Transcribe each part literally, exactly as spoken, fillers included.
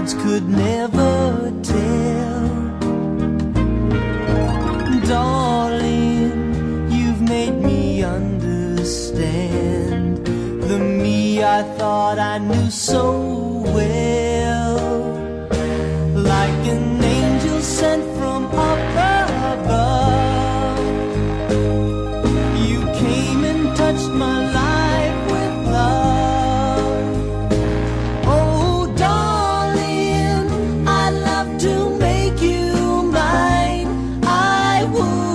words could never tell. Darling, you've made me understand the me I thought I knew so well. Like an angel sent from up above, you came and touched my life with love. Oh, darling, I'd love to make you mine. I would.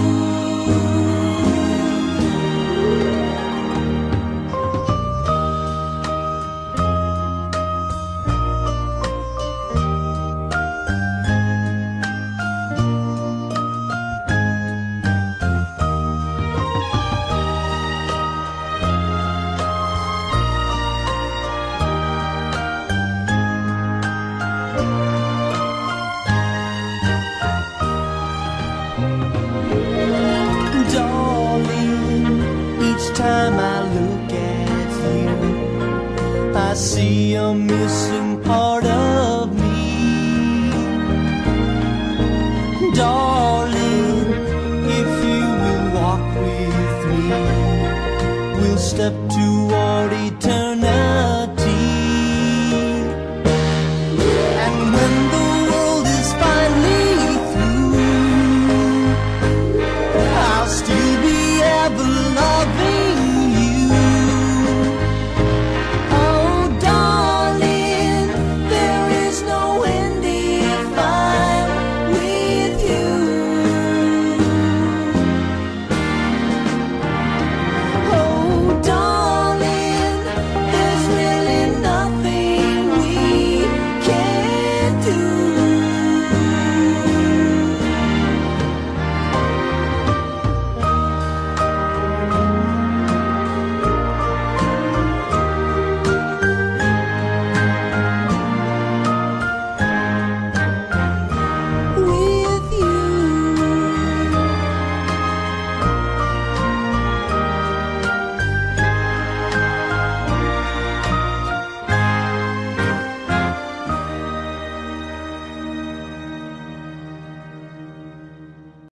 Time I look at you, I see a missing part of me. Darling, if you will walk with me, we'll step toward eternity.